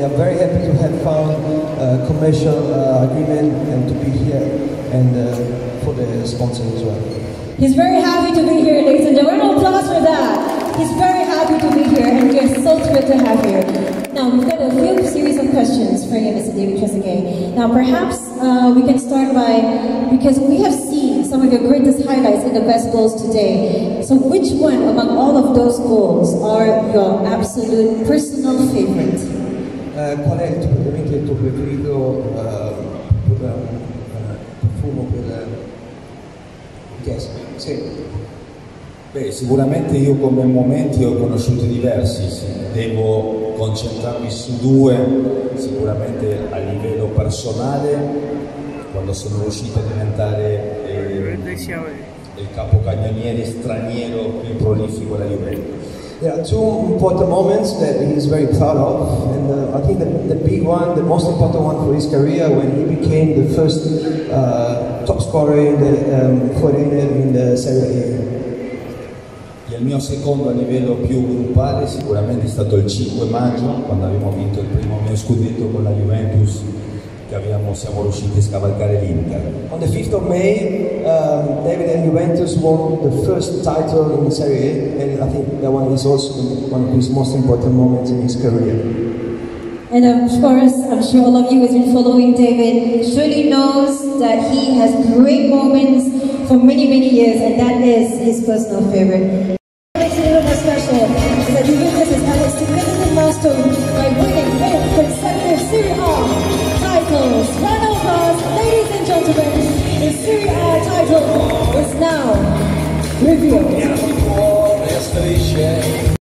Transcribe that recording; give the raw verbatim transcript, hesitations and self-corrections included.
I'm very happy to have found a commercial uh, agreement and to be here and uh, for the sponsor as well. He's very happy to be here, ladies and gentlemen. Round of applause for that. He's very happy to be here, and we are so thrilled to have here. Now, we've got a few series of questions for you, Mister David Trezeguet. Now, perhaps uh, we can start by, because we have seen some of your greatest highlights in the best goals today. So which one among all of those goals are your absolute personal favorite? Uh, qual è il tuo, ovviamente il tuo preferito uh, per, uh, profumo per yes. Sì. Beh, sicuramente io come momenti ho conosciuti diversi, sì. Devo concentrarmi su due, sicuramente a livello personale, quando sono riuscito a diventare eh, il capocannoniere straniero più prolifico della Juventus. There are two important moments that he's very proud of, and uh, I think the, the big one, the most important one for his career, when he became the first uh, top scorer in the um, foreigner in the Serie A. Il mio secondo a livello più gruppale sicuramente è stato il cinque maggio, quando abbiamo vinto il primo mio scudetto con la Juventus, che abbiamo, siamo riusciti a scavalcare l'Inter. On the fifth of May, um, David and Juventus won the first title in Serie A, and I think that one is also one of his most important moments in his career. And of course, I'm sure all of you who have been following David surely knows that he has great moments for many, many years, and that is his personal favorite. What makes it even more special is that Juventus has had a significant milestone by winning eight consecutive Serie A titles. Round of applause, ladies and gentlemen, the Serie A title is now revealed.